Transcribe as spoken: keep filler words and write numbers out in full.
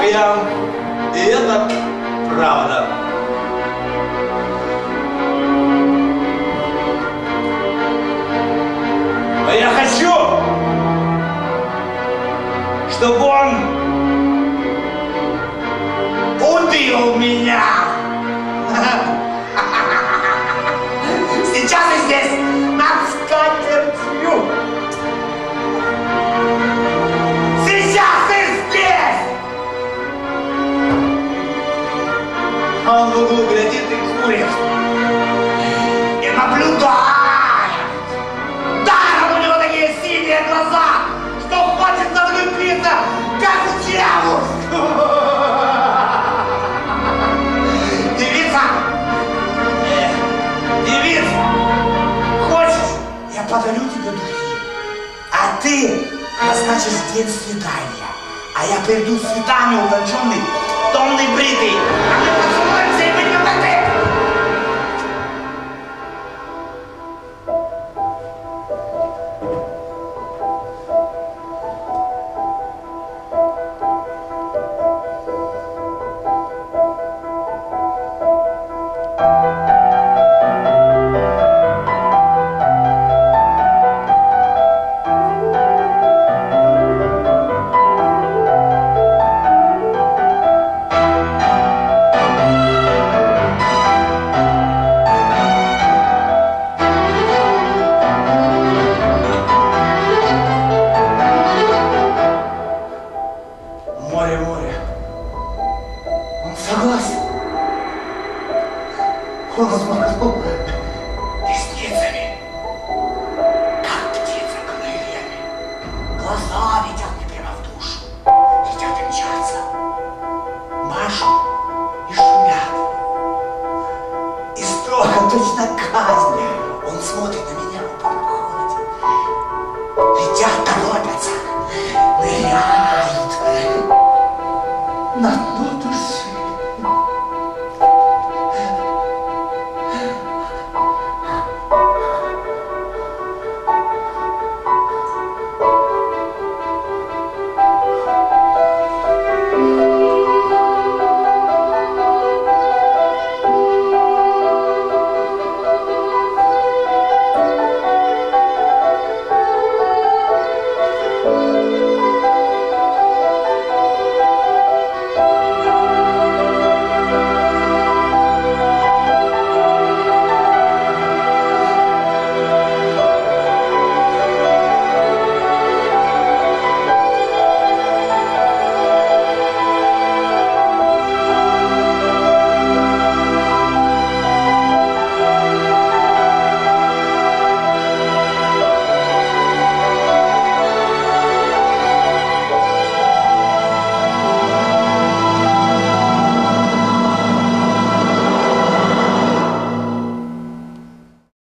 пьян, и это правда. А я хочу, чтобы он убил меня. Сейчас и здесь, над скатертью. Сейчас и здесь. А он в углу глядит и курит. И наблюдает. Даром у него такие синие глаза, что хочется влюбиться, как в девушку. Девица! Девица! Хочешь, я подарю тебе духи, а ты назначишь день свидания, а я приду в свидание утонченный, томный, бритый, а мы поцелуемся и выйдем на ты! Ресницами, как птица крыльями, глаза